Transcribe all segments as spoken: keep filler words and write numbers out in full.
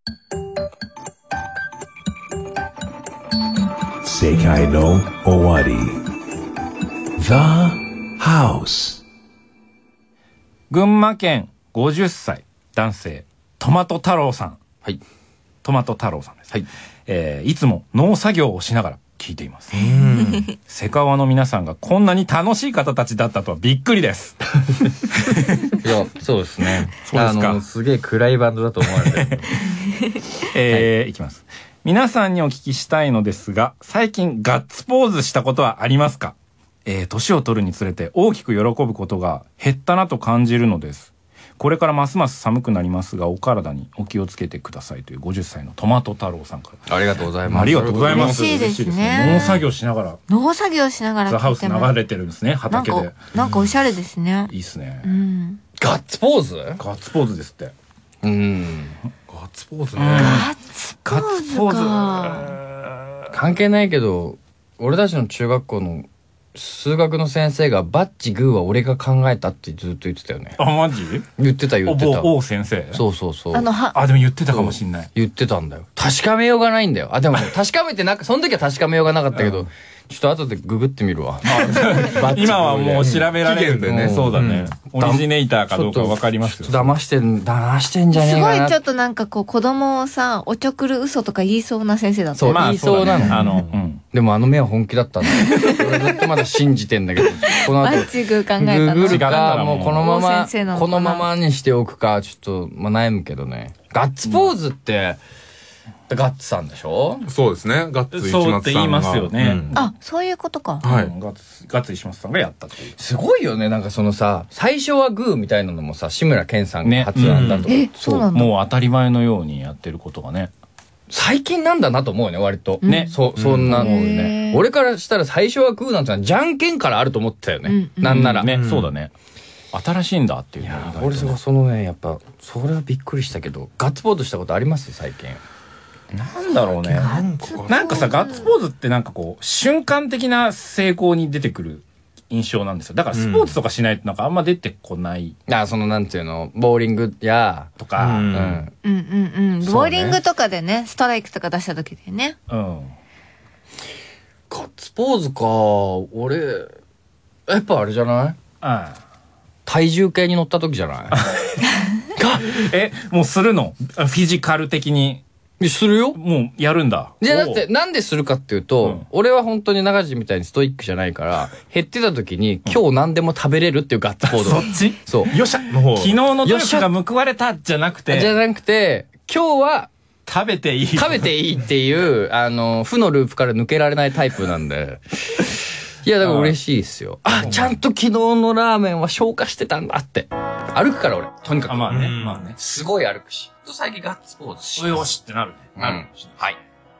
世界の終わり The House。 群馬県ごじゅっさい男性トマト太郎さん。 はい。 トマト太郎さんです。 はい。 えー、いつも農作業をしながら聞いています。セカワの皆さんがこんなに楽しい方たちだったとはびっくりです。 いや、そうですね。 そうですか。 あのすげえ暗いバンドだと思われてる。 えー、はい、いきます。皆さんにお聞きしたいのですが、最近ガッツポーズしたことはありますか？えー、年を取るにつれて大きく喜ぶことが減ったなと感じるのです。これからますます寒くなりますが、お体にお気をつけてくださいというごじゅっさいのトマト太郎さんから。 ありがとうございます。 ありがとうございます。 嬉しいですね。 農作業しながら。 農作業しながらザハウス流れてるんですね、畑で。 なんか、なんかおしゃれですね。 いいっすね。 うん。 ガッツポーズ？ ガッツポーズですって。 うん。 ガッツポーズね。 ガッツポーズか。 関係ないけど、俺たちの中学校の数学の先生がバッチグーは俺が考えたってずっと言ってたよね。 あ、マジ？ 言ってた言ってた。 おお先生。 そうそうそう。 あのは、 あ、でも言ってたかもしんない。 言ってたんだよ。確かめようがないんだよ。あ、でも確かめてなく、その時は確かめようがなかったけど、うん、ちょっと後でググってみるわ。 今はもう調べられるんでね。 うん、 そうだね、うん。オリジネーターかどうかわかりますよ。 騙してん、騙してんじゃねえかな。 すごいちょっとなんかこう子供をさ、おちょくる嘘とか言いそうな先生だった。 そう、言いそうなの。 あの、うん。 でもあの目は本気だったんだよ。俺ずっとまだ信じてんだけど、この後。 バッチグー考えたの。 ググるか、もうこのまま、 のこのままにしておくか、ちょっと、まあ悩むけどね。ガッツポーズって、うん、ガッツさんでしょ？ そうですね。ガッツ石松さんが。 そうって言いますよね。うん、 あ、そういうことか。 はい。ガッツ、ガッツ石松さんがやったっていう。 すごいよね。なんかそのさ、最初はグーみたいなのもさ、志村けんさんが発案だとか。 ね、うん、そうなんだ。 もう当たり前のようにやってることがね。 最近なんだなと思うよね、割と。 ね。 そ、そんなのね。俺からしたら最初はグーなんてのはじゃんけんからあると思ってたよね。なんなら。 ね、そうだね。新しいんだっていう。 いや、俺はそのね、やっぱ、それはびっくりしたけど、ガッツポーズしたことあります最近。 なんだろうね。なんかさ、ガッツポーズってなんかこう、瞬間的な成功に出てくる印象なんですよ。だからスポーツとかしないとなんかあんま出てこない。 うん、あ、そのなんていうの、ボーリングや、 とか。うん。 うんうんうん。ボーリングとかでね、ストライクとか出した時でね。 うん。 ガッツポーズか、俺、やっぱあれじゃない？ああ。体重計に乗った時じゃない？ え、もうするの？フィジカル的に。 するよ。 もうやるんだ。 いや、だってなんでするかっていうと、うん、俺は本当に中地みたいにストイックじゃないから、減ってた時に、今日何でも食べれるっていうガッツポーズ。 そっち？ そう。 よっしゃの方。昨日の努力が報われたじゃなくて。 じゃなくて、今日は、 食べていい。 食べていいっていう、あの、負のループから抜けられないタイプなんで。いや、だから嬉しいっすよ。あ、ちゃんと昨日のラーメンは消化してたんだって。歩くから俺、とにかく。 あ、まあね。まあね。 すごい歩くし。最近ガッツポーズしよしってなるね。なる。 はい。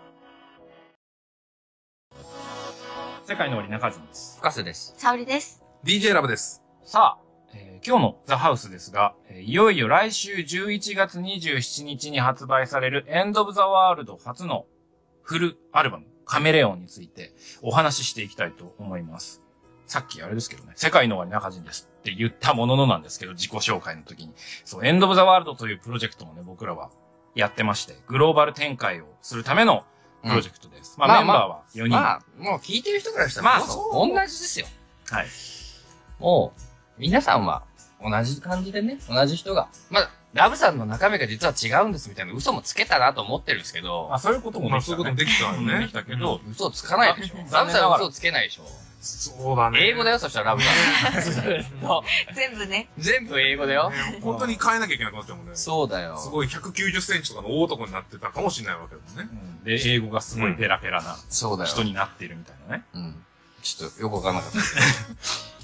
世界の終わり中島です。 深瀬です。 沙織です。 ディージェー ラブです。 さあ、えー、今日のザハウスですが、えー、いよいよ来週じゅういちがつにじゅうしちにちに発売されるエンド・オブ・ザ・ワールド初のフルアルバム、カメレオンについてお話ししていきたいと思います。さっきあれですけどね、世界の終わり中島ですって言ったもののなんですけど、自己紹介の時に。そう、エンド・オブ・ザ・ワールドというプロジェクトもね、僕らはやってまして、グローバル展開をするためのプロジェクトです。うん、まあ、まあ、メンバーはよにん。 まあ、もう聞いてる人からしたら、まあ、同じですよ。はい。もう、皆さんは同じ感じでね、同じ人が。まあ、ラブさんの中身が実は違うんですみたいな嘘もつけたなと思ってるんですけど。 まあ、そういうこともできた、ね。 そういうこともできたよね。 できたけど、 うん、嘘つかないでしょ。ラブさんは嘘つけないでしょ。 そうだね。 英語だよ、そしたらラブさん。全部ね。 全部英語だよ。 ね、本当に変えなきゃいけなくなっちゃうもんね。 そうだよ。 すごいひゃくきゅうじゅっセンチとかの大男になってたかもしれないわけですね。 うん、で、英語がすごいペラペラな人になっているみたいなね。 うん。ちょっとよくわかんなかった。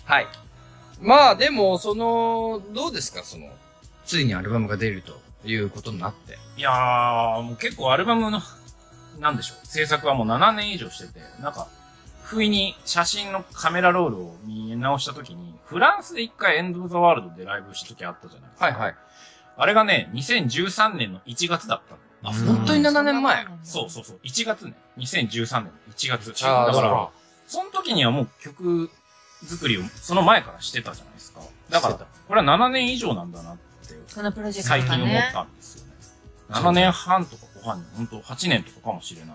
はい。まあでも、その、どうですか、その、ついにアルバムが出るということになって。 いやー、もう結構アルバムの、なんでしょう、制作はもうななねん以上してて、なんか、不意に写真のカメラロールを見直したときに、フランスで一回エンド・オブ・ザ・ワールドでライブしたときあったじゃないですか。 はいはい。 あれがね、にせんじゅうさんねんのいちがつだったの。 あ、本当にななねんまえ。 そうそうそう。いちがつね。にせんじゅうさんねんのいちがつ。 あだから、その時にはもう曲作りをその前からしてたじゃないですか。だから、これはななねん以上なんだなって、 このプロジェクト最近思ったんですよね。 ななねんはんとかご飯に、ほんとはちねんとかかもしれない。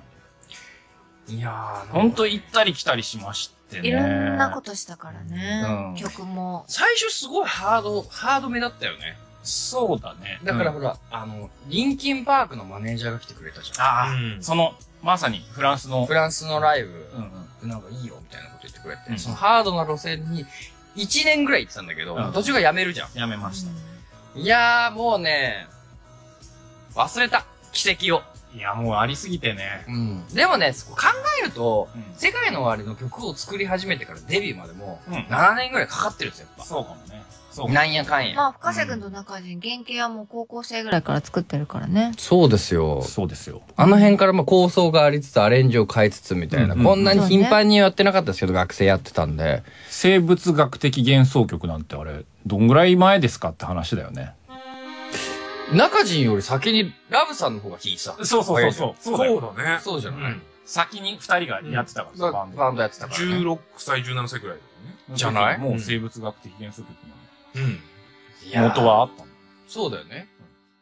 いやー、 ほんと行ったり来たりしましてね。 いろんなことしたからね。 うん曲も。 最初すごいハード、ハードめだったよね。 そうだね。うんだからほら、あの、リンキンパークのマネージャーが来てくれたじゃん。 ああ、 うんその、まさにフランスのフ、ランスのライブ、 うんうん。 なんかいいよみたいなこと言ってくれて、 うんそのハードな路線にいちねんぐらい行ってたんだけど、 うん途中がやめるじゃん。 やめました。 いやー、もうね、忘れた。奇跡を。 いや、もうありすぎてね。 うん。でもね、そこ考えると、 うん世界の終わりの曲を作り始めてからデビューまでも、 うんななねんぐらいかかってるんですよ、やっそうかもね。そうぱ。なんやかんや。 まあ、深瀬君と中人、原型はもう高校生ぐらいから作ってるからね。 そうですよ。 そうですよ。 あの辺からまあ構想がありつつ、アレンジを変えつつみたいな、 うんうんこんなに頻繁にやってなかったですけど、学生やってたんで。 生物学的幻想曲なんてあれ、どんぐらい前ですかって話だよね。 中人より先にラブさんの方が弾いてた。 そうそうそうそう。そうだよ。 そうだね。 そうじゃない、 うん。先に二人がやってたからさ、バンド。 バンドやってたから、ね。 じゅうろくさい、じゅうななさいくらいだよね。 じゃないもう生物学的幻想曲うん。 いやーの元はあったの。 そうだよね。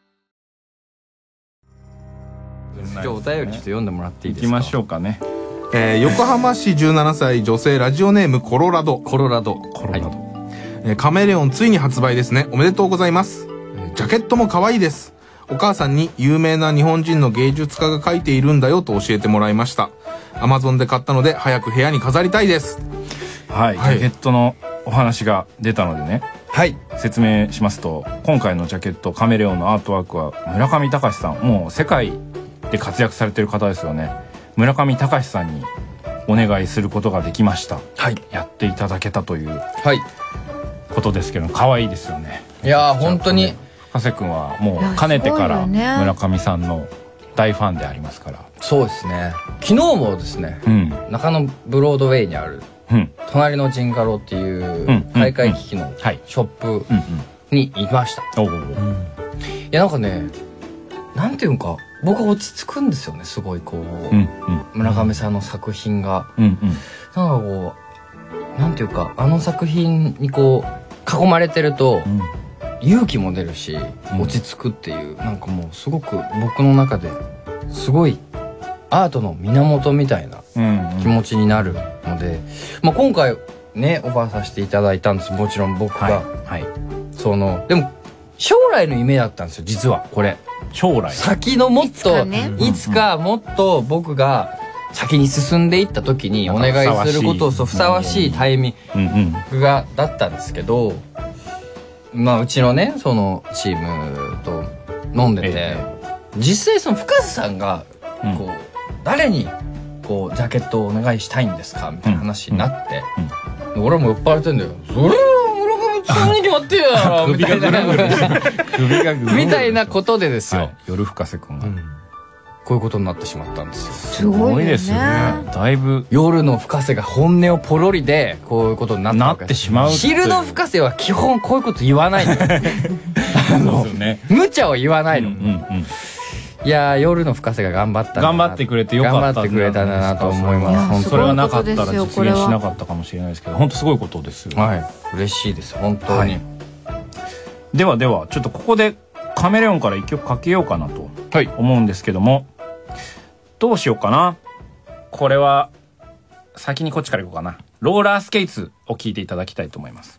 じじゃあお便りちょっと読んでもらっていいですか。 行きましょうかね。 えー横浜市じゅうななさい女性ラジオネームコロラド。 コロラド。 コロラド。えーカメレオンついに発売ですね。おめでとうございます。えージャケットも可愛いです。お母さんに有名な日本人の芸術家が描いているんだよと教えてもらいました。アマゾンで買ったので早く部屋に飾りたいです。 はい。ジはいャケットのお話が出たのでね、 はい。 説明しますと、今回のジャケットカメレオンのアートワークは村上隆さん、もう世界で活躍されてる方ですよね。村上隆さんにお願いすることができました。 はい。 やっていただけたというはい。 ことですけど、可愛いですよね。 いやー、本当に。 深瀬君はもいうやかねてからすごいよね村上さんの大ファンでありますから。 そうですね。昨日もですね、 うん。 中野ブロードウェイにある、 うん。 隣のジンガロっていううん買い替え機器のはい。 ショップうんうん。 にいました。 おうおうおう。 いや、なんかね、なんていうんか、僕は落ち着くんですよね、すごいこう、 うんうん。 村上さんの作品が。 うんうん。 なんかこう、なんていうか、あの作品にこう、囲まれてると、 うん勇気も出るし、 うん落ち着くっていう、なんかもうすごく僕の中ですごいアートの源みたいなうんうん。 気持ちになるので、まあ今回ね、オファーさせていただいたんです。もちろん僕が。 はい。はい。 その、でも、将来の夢だったんですよ、実は、これ。 将来。 先のもっいつと、 かねいつかもっと僕が先に進んでいった時にお願いすることを、そう、ふさわしいタイミうんうん。 ングが、だったんですけど、まあ、うちのね、その、チームと飲んでて、 え実際その深瀬さんが、 うんこう、誰に、こう、ジャケットをお願いしたいんですかみたいな話になって、俺も酔っ払ってんだよ。それは村上さんに決まってるやろみたいな。 首がぐるぐるみたいなことでですよ。 はい。夜深瀬君が。 こういうことになってしまったんですよ。 すごいよですよねね。。 だいぶ、 夜の深瀬が本音をポロリで、こういうことになったわけなってしまうっていう昼の深瀬は基本こういうこと言わないの。 そうですよね。 無茶を言わないの。 うんうんうん。 いやー、夜の深瀬が頑張ったんだな頑張ってくれてよかった。 頑張ってくれたんだなと思いいやます。本それはなかったらすごい実ことですよこれは現しなかったかもしれないですけど、本当すごいことですよ。 はい。嬉しいです、本当に。 はいではでは、ちょっとここでカメレオンから一曲かけようかなと思うんですけども、どうしようかな。これは、先にこっちからいこうかな。ローラースケーツを聴いていただきたいと思います。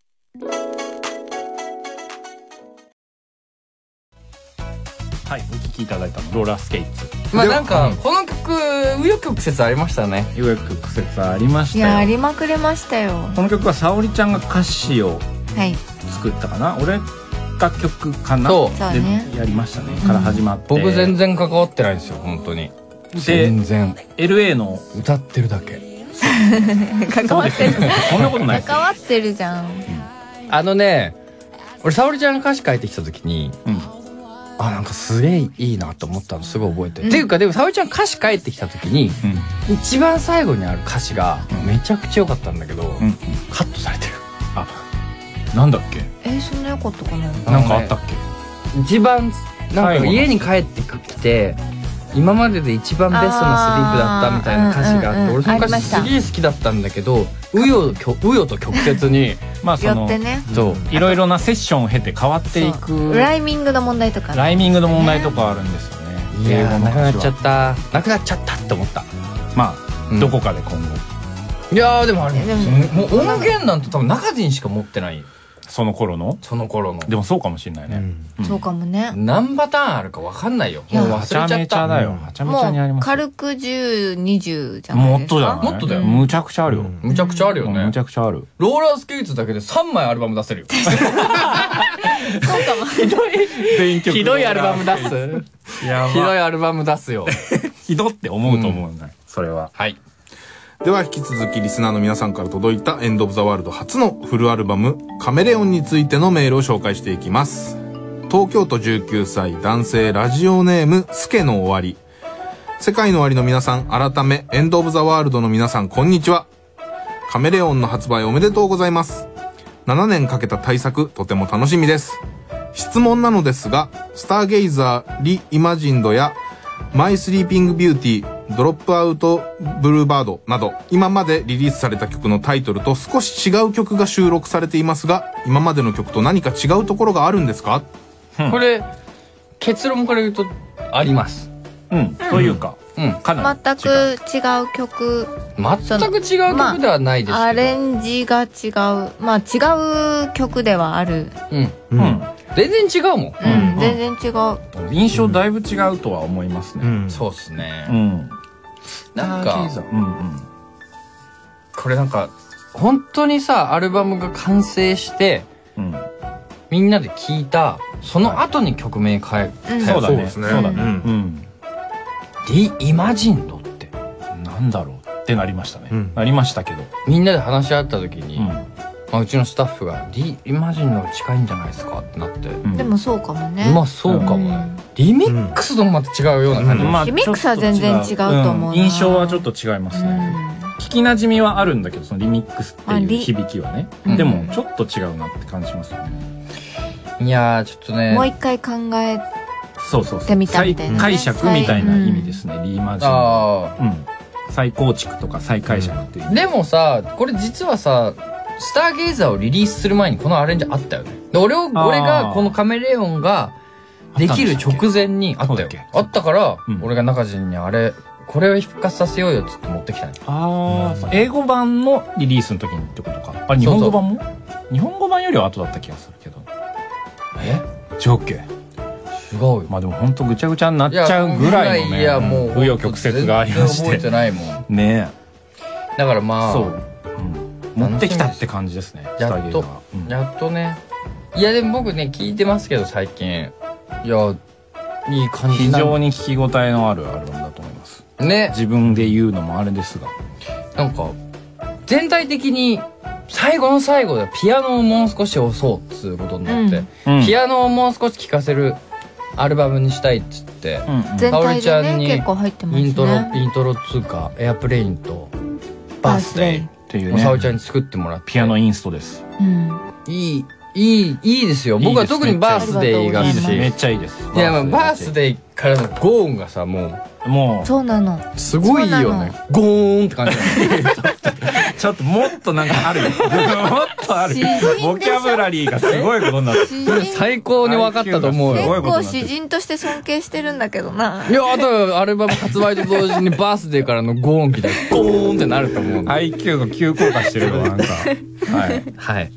はい、お聴きいただいたの、ローラースケーツ。 まあなんか、この曲、紆余曲折ありましたね。 ようやく苦節ありましいや、あたよ。 りまくれましたよ。 この曲は沙織ちゃんが歌詞をはい。 作ったかな。俺が曲かな。 そうそうねでやりましたね。から始まって。 僕全然関わってないんですよ、本当に。 で全然。 エルエー の歌ってるだけ。 関わってる。 そんなことないですよ。 関わってるじゃん。 あのね、俺、沙織ちゃんが歌詞書いてきた時に、 うんあ、なんかすげえいいなと思ったのすごい覚えてる。 うんっていうか、でも沙織ちゃん歌詞書いてきた時に、 うん一番最後にある歌詞がうんめちゃくちゃ良かったんだけど、 うんうん。 カットされてる。 あ、なんだっけ。 えー、そんなよかったかな。 あのねなんかあったっけ。 一番、なんか最後の家に帰ってきて、 今までで一番ベストなスリープだったみたいな歌詞があって、 あーうんうんうん俺その歌詞すげえ好きだったんだけど、うよきょうよと曲折にまあそのよってね。 そういろいろなセッションを経て変わっていくライミングの問題とかね。 ライミングの問題とかあるんですよね。 いやーなくなっちゃっったなくなっちゃったって思った。 まあ、 うんどこかで今後いやーでもあれえでももう音源なんて多分中地にしか持ってないその頃のその頃のでもそうかもしれないね。んそうかもね。 何パターンあるか分かんないよ。 いやもうはちゃ忘れちゃった。 めちゃだよ。 うんはちゃめちゃにありもうますよ。 軽くじゅう、にじゅうじゃないもっですか。 とじゃないもっとだよむちゃくちゃあるよ。 むちゃくちゃあるよねむち。ゃくちゃある。 ローラースケーツだけでさんまいアルバム出せるよ。 そうかも。 ひどい全曲ひどいアルバム出す。 やひどばいアルバム出すよ。 ひどって思うと思うね。それは。 はい。 では引き続きリスナーの皆さんから届いたエンドオブザワールド初のフルアルバムカメレオンについてのメールを紹介していきます。東京都じゅうきゅうさい男性ラジオネームスケの終わり。世界の終わりの皆さん、改めエンドオブザワールドの皆さん、こんにちは。カメレオンの発売おめでとうございます。ななねんかけた大作、とても楽しみです。質問なのですが、スターゲイザーリイマジンドやマイスリーピングビューティー、ドロップアウトブルーバードなど、今までリリースされた曲のタイトルと少し違う曲が収録されていますが、今までの曲と何か違うところがあるんですか？ これ、結論から言うと、あります。 うん。というか、 うん。 かなり違う。 全く違う曲。 全く違う曲ではないですけど。 アレンジが違う。まあ違う曲ではある。 うん。 うん。 全然違うもん。 うん、全然違う。 印象だいぶ違うとは思いますね。 んそうっすね。 うん。 なんか、 うんうん。 これなんか、本当にさ、アルバムが完成して、 うん。 みんなで聴いた、その後に曲名変え、 うんそうだね。 そうですねそうだね。 うんうん。 リイマジンドって、 なんだろうってなりましたね。 うんなりましたけど。 みんなで話し合った時に、 うん。 まあ、うちのスタッフが、リイマジンド近いんじゃないですかってなって、 うんでもそうかもね。 まあそうかもね。 うんリミックスともまた違うような感じ。 うんまあリミックスは全然違うと思うなうん印象はちょっと違いますね。聞き馴染みはあるんだけど、そのリミックスっていうあリ響きはね。 うんでも、ちょっと違うなって感じますよね。 いやー、ちょっとね。 もう一回考え、 そうそうそう。 てみたみたいなね再解釈みたいな意味ですね、リーマジン。 あうん。再構築とか再解釈っていう。 ーでもさ、これ実はさ、スターゲイザーをリリースする前にこのアレンジあったよね。で俺を、 あー俺がこのカメレオンができる直前にあったよそうだっけ。 あったから、 うん俺が中地にあれ、これを復活させようよっつって持ってきたの。 ああ、英語版のリリースの時にってことか。あれ、日本語版も日本語版よりは後だった気がするけど。 え違うっけ違うよ。 まあでもほんとぐちゃぐちゃになっちゃうぐらいのね。 いや、もう。 紆余曲折がありまし全然覚えてて。 ないもん。 ねだからまあ、 そう。うん。持ってきたって感じですね。 やっとスターゲーザーがうんやっとね。いや、でも僕ね、聞いてますけど、最近。いや、いい感じ非な常に聞き応えのあるアルバムだと思います。 ね。 自分で言うのもあれですが。 なんか、全体的に、最後の最後でピアノをもう少し押そうっつうことになって、 うんピアノをもう少し聴かせるアルバムにしたいっつって、 うんうん全沙織体でね、 ちゃんに結構入ってますね。 イントロ、イントロっつうか、エアプレインと、バースデー、 っていうね沙織ちゃんに作ってもらって。 ピアノインストです。 うん。 いい、いい、いいですよ。僕は特にバースデーが好き。 いいですめっちゃいいです。 いや、まあ、バースデーからのゴーンがさ、ももそうなの。 う、すごいいいよね。ゴーンって感じだね。 う、ちょっともっとなんかあるよ。もっとある詩人でしょ。 ボキャブラリーがすごいことになってる。 詩人最高に分かったと思う結よ。 ごいこと構になってる詩人として尊敬してるんだけどな。 いや、あと、アルバム発売と同時にバースデーからのゴーン来たら、ゴーンってなると思う。 アイキュー が急降下してるよ、なんか。はい。 はい。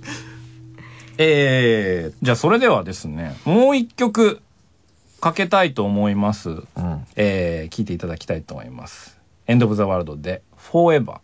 えー、じゃあそれではですね、もう一曲かけたいと思います。 うん。 えー、聴いていただきたいと思います。エンド・オブ・ザ・ワールドで Forever。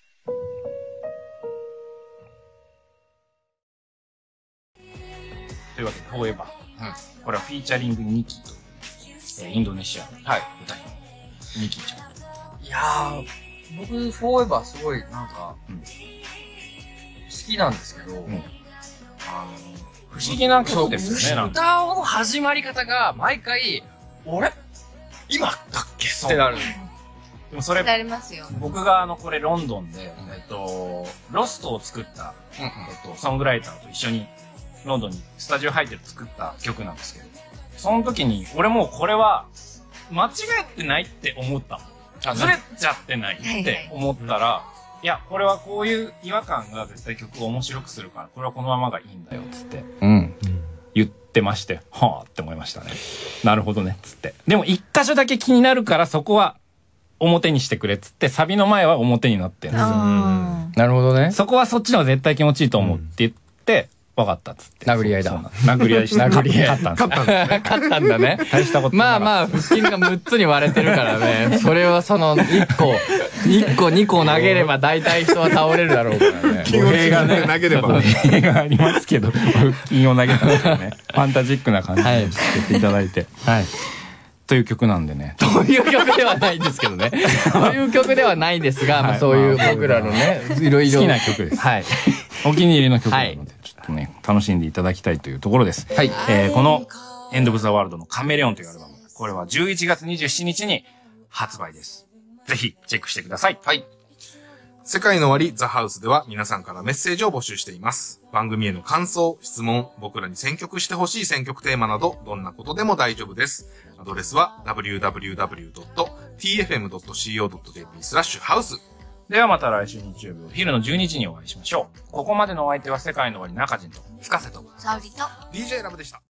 というわけで Forever。これはフィーチャリングニキという、えーインドネシアのはい。 歌いニキちゃん。 いやー、僕、フォーエバーすごい、なんか、 うん好きなんですけど、 んあ不思議な曲ですよね、 の、 なんか。 歌の始まり方が、毎回、俺今だっけってなる。 でもそれ、 なりますよ。 僕があの、これロンドンで、えっと、ロストを作った、 うんうん。 えっと、ソングライターと一緒に、ロンドンにスタジオ入って作った曲なんですけど、その時に、俺もうこれは、 間違えてないって思ったもん。 あずれちゃってないって思ったら、いや、これはこういう違和感が絶対曲を面白くするから、これはこのままがいいんだよ、つってうん。 言ってまして、はぁって思いましたね。なるほどね、つって。でも一箇所だけ気になるから、そこは表にしてくれ、つって、サビの前は表になってるんですよ。 あなるほどね。 そこはそっちの方が絶対気持ちいいと思うって言って、分かったっつって。 殴り合いだそうそうなん殴り合いして、 殴り合い勝ったんですよ。 勝ったんだね。 大したことまああ。 まあ、腹筋がむっつに割れてるからね。それはその、いっこ、いっこ、にこ投げれば大体人は倒れるだろうからね。 気持ちがね、投げれば。 語弊がありますけど、腹筋を投げたんですよね。ファンタジックな感じでしてっていただいて。 はい。 という曲なんでね。 という曲ではないんですけどね。という曲ではないですが、まあそういう僕らのね、いろいろ。 好きな曲です。 はい。 お気に入りの曲なので、ちょっとね、楽しんでいただきたいというところです。 はい。 えーこの、エンド・オブ・ザ・ワールドのカメレオンというアルバム。これはじゅういちがつにじゅうしちにちに発売です。ぜひ、チェックしてください。 はい。 世界の終わりザ・ハウスでは皆さんからメッセージを募集しています。番組への感想、質問、僕らに選曲してほしい選曲テーマなど、どんなことでも大丈夫です。アドレスは ダブリューダブリューダブリュードットティーエフエムドットシーオードットジェーピー スラッシュハウス。 ではまた来週日曜日お昼のじゅうにじにお会いしましょう。ここまでのお相手は世界の終わり中人と深瀬と。 沙織と。 ディージェー ラブでした。